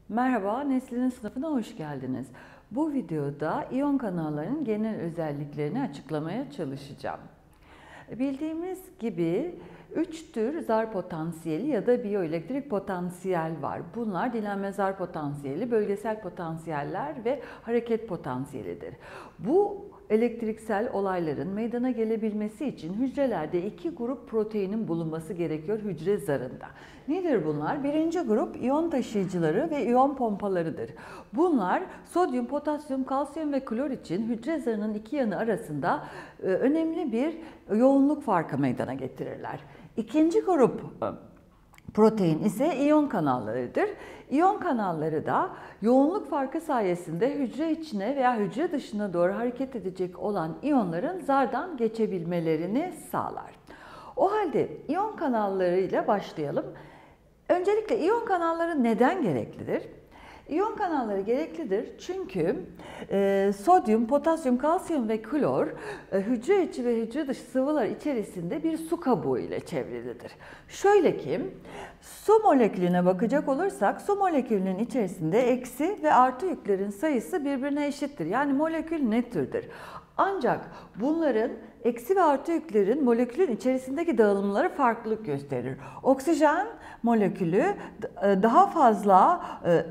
Merhaba, Nesli'nin sınıfına hoş geldiniz. Bu videoda iyon kanallarının genel özelliklerini açıklamaya çalışacağım. Bildiğimiz gibi 3 tür zar potansiyeli ya da biyoelektrik potansiyel var. Bunlar direnme zar potansiyeli, bölgesel potansiyeller ve hareket potansiyelidir. Bu elektriksel olayların meydana gelebilmesi için hücrelerde 2 grup proteinin bulunması gerekiyor hücre zarında. Nedir bunlar? Birinci grup iyon taşıyıcıları ve iyon pompalarıdır. Bunlar sodyum, potasyum, kalsiyum ve klor için hücre zarının iki yanı arasında önemli bir yoğunluk farkı meydana getirirler. İkinci grup protein ise iyon kanallarıdır. İyon kanalları da yoğunluk farkı sayesinde hücre içine veya hücre dışına doğru hareket edecek olan iyonların zardan geçebilmelerini sağlar. O halde iyon kanallarıyla başlayalım. Öncelikle iyon kanalları neden gereklidir? İyon kanalları gereklidir çünkü sodyum, potasyum, kalsiyum ve klor hücre içi ve hücre dışı sıvılar içerisinde bir su kabuğu ile çevrilidir. Şöyle ki su molekülüne bakacak olursak su molekülünün içerisinde eksi ve artı yüklerin sayısı birbirine eşittir. Yani molekül nötrdir. Ancak bunların eksi ve artı yüklerin molekülün içerisindeki dağılımları farklılık gösterir. Oksijen molekülü daha fazla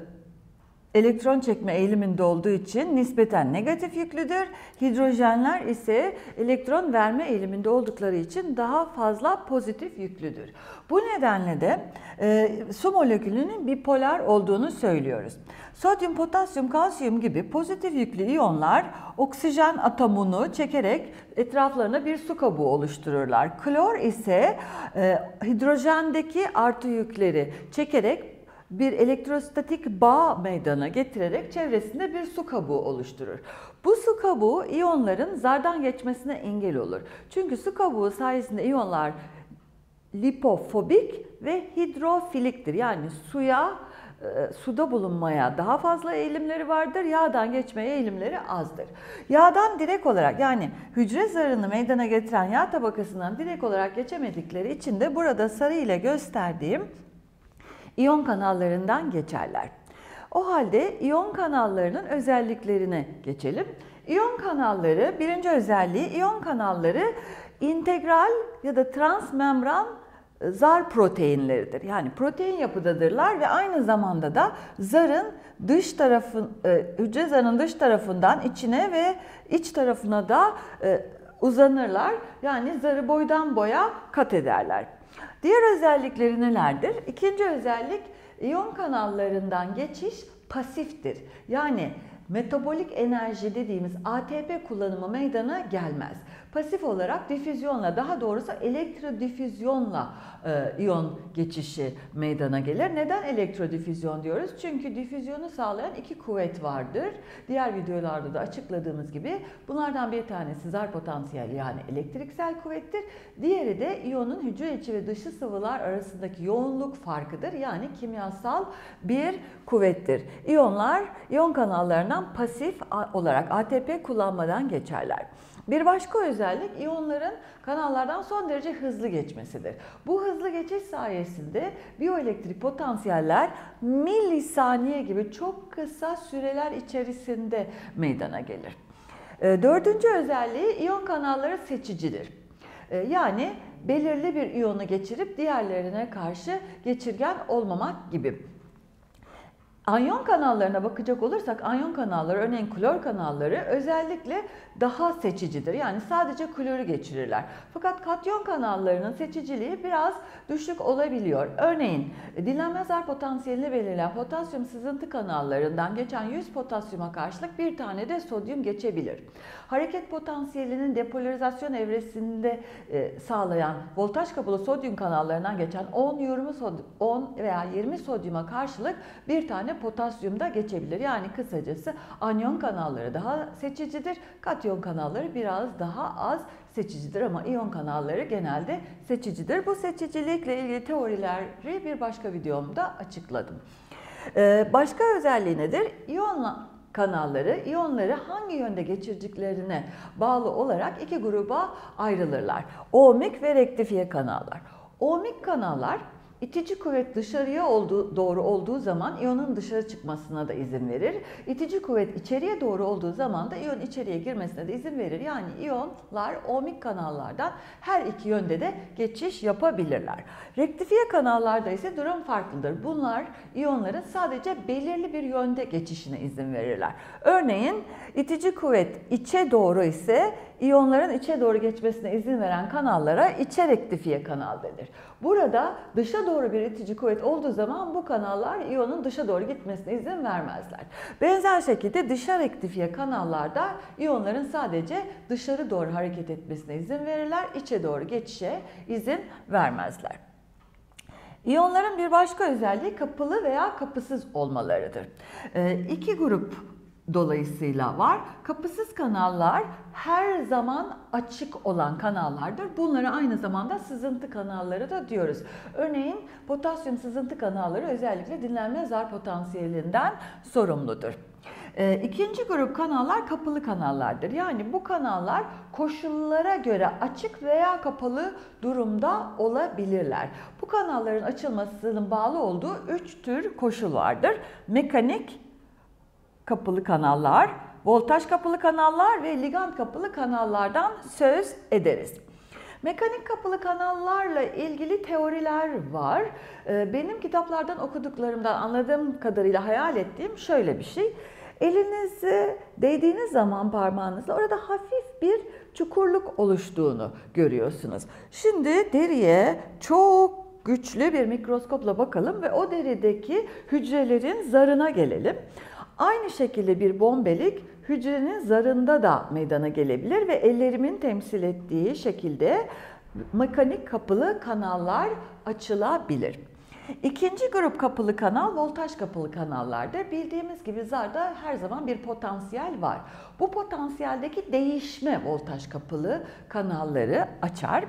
elektron çekme eğiliminde olduğu için nispeten negatif yüklüdür. Hidrojenler ise elektron verme eğiliminde oldukları için daha fazla pozitif yüklüdür. Bu nedenle de su molekülünün bipolar olduğunu söylüyoruz. Sodyum, potasyum, kalsiyum gibi pozitif yüklü iyonlar oksijen atomunu çekerek etraflarına bir su kabuğu oluştururlar. Klor ise hidrojendeki artı yükleri çekerek bir elektrostatik bağ meydana getirerek çevresinde bir su kabuğu oluşturur. Bu su kabuğu iyonların zardan geçmesine engel olur. Çünkü su kabuğu sayesinde iyonlar lipofobik ve hidrofiliktir. Yani suda bulunmaya daha fazla eğilimleri vardır, yağdan geçmeye eğilimleri azdır. Yağdan direkt olarak yani hücre zarını meydana getiren yağ tabakasından direkt olarak geçemedikleri için de burada sarı ile gösterdiğim iyon kanallarından geçerler. O halde iyon kanallarının özelliklerine geçelim. İyon kanalları, birinci özelliği iyon kanalları integral ya da transmembran zar proteinleridir. Yani protein yapıdadırlar ve aynı zamanda da hücre zarının dış tarafından içine ve iç tarafına da uzanırlar. Yani zarı boydan boya kat ederler. Diğer özellikleri nelerdir? İkinci özellik iyon kanallarından geçiş pasiftir. Yani metabolik enerji dediğimiz ATP kullanımı meydana gelmez. Pasif olarak difüzyonla, daha doğrusu elektrodifüzyonla iyon geçişi meydana gelir. Neden elektrodifüzyon diyoruz? Çünkü difüzyonu sağlayan iki kuvvet vardır. Diğer videolarda da açıkladığımız gibi bunlardan bir tanesi zar potansiyeli yani elektriksel kuvvettir. Diğeri de iyonun hücre içi ve dışı sıvılar arasındaki yoğunluk farkıdır. Yani kimyasal bir kuvvettir. İyonlar iyon kanallarından pasif olarak ATP kullanmadan geçerler. Bir başka özellik iyonların kanallardan son derece hızlı geçmesidir. Bu hızlı geçiş sayesinde biyoelektrik potansiyeller milisaniye gibi çok kısa süreler içerisinde meydana gelir. Dördüncü özelliği iyon kanalları seçicidir. Yani belirli bir iyonu geçirip diğerlerine karşı geçirgen olmamak gibi. Anyon kanallarına bakacak olursak anyon kanalları, örneğin klor kanalları özellikle daha seçicidir. Yani sadece kloru geçirirler. Fakat katyon kanallarının seçiciliği biraz düşük olabiliyor. Örneğin direnme zar potansiyelini belirleyen potasyum sızıntı kanallarından geçen 100 potasyuma karşılık bir tane de sodyum geçebilir. Hareket potansiyelinin depolarizasyon evresinde sağlayan voltaj kapılı sodyum kanallarından geçen 10 veya 20 sodyuma karşılık bir tane potasyum da geçebilir. Yani kısacası anyon kanalları daha seçicidir. Katyon kanalları biraz daha az seçicidir ama iyon kanalları genelde seçicidir. Bu seçicilikle ilgili teorileri bir başka videomda açıkladım. Başka özelliği nedir? İyon kanalları iyonları hangi yönde geçirdiklerine bağlı olarak iki gruba ayrılırlar. Ohmik ve rektifiye kanallar. Ohmik kanallar İtici kuvvet dışarıya doğru olduğu zaman iyonun dışarı çıkmasına da izin verir. İtici kuvvet içeriye doğru olduğu zaman da iyon içeriye girmesine de izin verir. Yani iyonlar ohmik kanallardan her iki yönde de geçiş yapabilirler. Rektifiye kanallarda ise durum farklıdır. Bunlar iyonların sadece belirli bir yönde geçişine izin verirler. Örneğin itici kuvvet içe doğru ise iyonların içe doğru geçmesine izin veren kanallara içe rektifiye kanal denir. Burada dışa doğru bir itici kuvvet olduğu zaman bu kanallar iyonun dışa doğru gitmesine izin vermezler. Benzer şekilde dışa rektifiye kanallarda iyonların sadece dışarı doğru hareket etmesine izin verirler, içe doğru geçişe izin vermezler. İyonların bir başka özelliği kapalı veya kapısız olmalarıdır. İki grup dolayısıyla var. Kapısız kanallar her zaman açık olan kanallardır. Bunlara aynı zamanda sızıntı kanalları da diyoruz. Örneğin potasyum sızıntı kanalları özellikle dinlenme zar potansiyelinden sorumludur. İkinci grup kanallar kapalı kanallardır. Yani bu kanallar koşullara göre açık veya kapalı durumda olabilirler. Bu kanalların açılmasının bağlı olduğu 3 tür koşul vardır. Mekanik kapalı kanallar, voltaj kapalı kanallar ve ligand kapalı kanallardan söz ederiz. Mekanik kapalı kanallarla ilgili teoriler var. Benim kitaplardan okuduklarımdan anladığım kadarıyla hayal ettiğim şöyle bir şey. Elinizi değdiğiniz zaman parmağınızla orada hafif bir çukurluk oluştuğunu görüyorsunuz. Şimdi deriye çok güçlü bir mikroskopla bakalım ve o derideki hücrelerin zarına gelelim. Aynı şekilde bir bombelik hücrenin zarında da meydana gelebilir ve ellerimin temsil ettiği şekilde mekanik kapalı kanallar açılabilir. İkinci grup kapalı kanal voltaj kapalı kanallardır. Bildiğimiz gibi zarda her zaman bir potansiyel var. Bu potansiyeldeki değişme voltaj kapalı kanalları açar.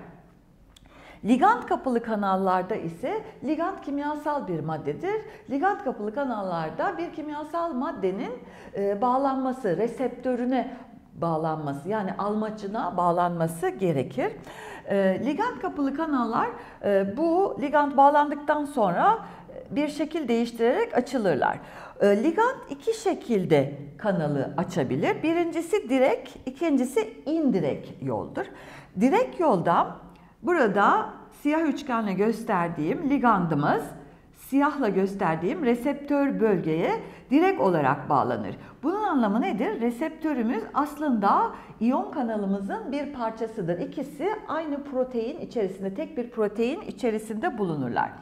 Ligand kapalı kanallarda ise ligand kimyasal bir maddedir. Ligand kapalı kanallarda bir kimyasal maddenin bağlanması, reseptörüne bağlanması yani almacına bağlanması gerekir. Ligand kapalı kanallar bu ligand bağlandıktan sonra bir şekil değiştirerek açılırlar. Ligand iki şekilde kanalı açabilir. Birincisi direkt, ikincisi indirekt yoldur. Direkt yolda burada siyah üçgenle gösterdiğim ligandımız siyahla gösterdiğim reseptör bölgeye direkt olarak bağlanır. Bunun anlamı nedir? Reseptörümüz aslında iyon kanalımızın bir parçasıdır. İkisi aynı protein içerisinde, tek bir protein içerisinde bulunurlar.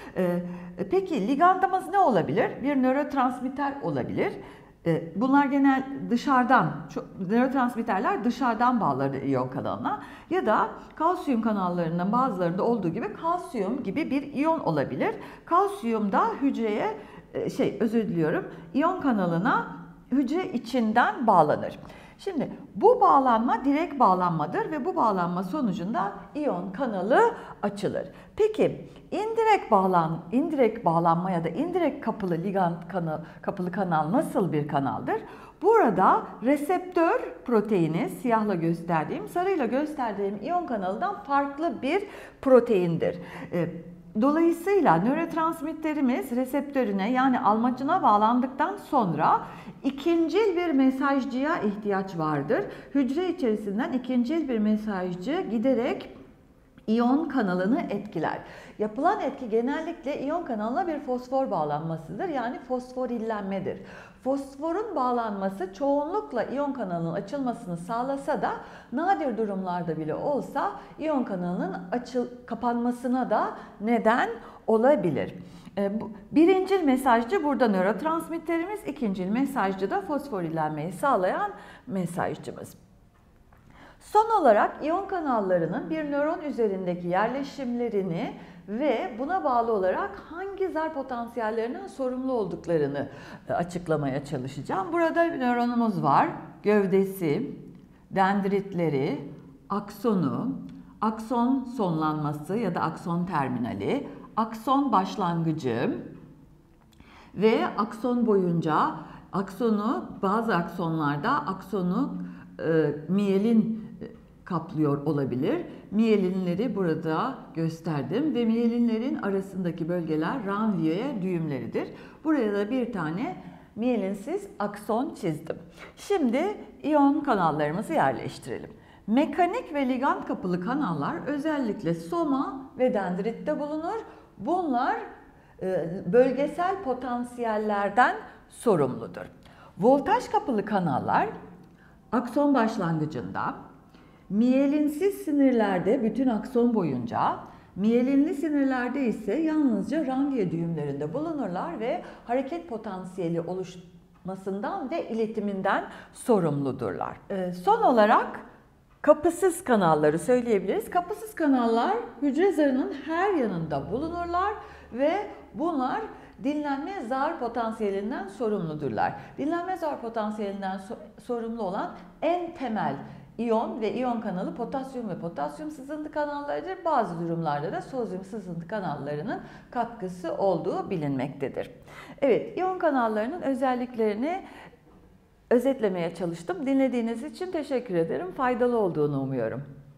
Peki ligandımız ne olabilir? Bir nörotransmitter olabilir. Bunlar genel dışarıdan, nörotransmitterler dışarıdan bağlanır iyon kanalına ya da kalsiyum kanallarının bazılarında olduğu gibi kalsiyum gibi bir iyon olabilir. Kalsiyum da hücreye, iyon kanalına hücre içinden bağlanır. Şimdi bu bağlanma direkt bağlanmadır ve bu bağlanma sonucunda iyon kanalı açılır. Peki indirekt bağlanma ya da indirekt kapalı ligand kapalı kanal nasıl bir kanaldır? Burada reseptör proteini siyahla gösterdiğim, sarıyla gösterdiğim iyon kanalından farklı bir proteindir. Dolayısıyla nörotransmitterimiz reseptörüne yani almacına bağlandıktan sonra ikincil bir mesajcıya ihtiyaç vardır. Hücre içerisinden ikincil bir mesajcı giderek iyon kanalını etkiler. Yapılan etki genellikle iyon kanalına bir fosfor bağlanmasıdır. Yani fosforillenmedir. Fosforun bağlanması çoğunlukla iyon kanalının açılmasını sağlasa da nadir durumlarda bile olsa iyon kanalının kapanmasına da neden olabilir. Birincil mesajcı burada nörotransmitterimiz, ikincil mesajcı da fosforillenmeyi sağlayan mesajcımız. Son olarak iyon kanallarının bir nöron üzerindeki yerleşimlerini ve buna bağlı olarak hangi zar potansiyellerinden sorumlu olduklarını açıklamaya çalışacağım. Burada bir nöronumuz var. Gövdesi, dendritleri, aksonu, akson sonlanması ya da akson terminali, akson başlangıcı ve akson boyunca bazı aksonlarda aksonu miyelin kaplıyor olabilir. Miyelinleri burada gösterdim ve miyelinlerin arasındaki bölgeler ranvier düğümleridir. Buraya da bir tane miyelinsiz akson çizdim. Şimdi iyon kanallarımızı yerleştirelim. Mekanik ve ligand kapılı kanallar özellikle soma ve dendritte bulunur. Bunlar bölgesel potansiyellerden sorumludur. Voltaj kapılı kanallar akson başlangıcında, miyelinsiz sinirlerde bütün akson boyunca, miyelinli sinirlerde ise yalnızca ranvier düğümlerinde bulunurlar ve hareket potansiyeli oluşmasından ve iletiminden sorumludurlar. Son olarak kapısız kanalları söyleyebiliriz. Kapısız kanallar hücre zarının her yanında bulunurlar ve bunlar dinlenme zar potansiyelinden sorumludurlar. Dinlenme zar potansiyelinden sorumlu olan en temel iyon ve iyon kanalı potasyum ve potasyum sızıntı kanallarıdır. Bazı durumlarda da sodyum sızıntı kanallarının katkısı olduğu bilinmektedir. Evet, iyon kanallarının özelliklerini özetlemeye çalıştım. Dinlediğiniz için teşekkür ederim. Faydalı olduğunu umuyorum.